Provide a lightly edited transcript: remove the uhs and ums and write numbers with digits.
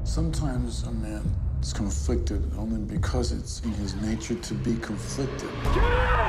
Sometimes a man is conflicted only because it's in his nature to be conflicted.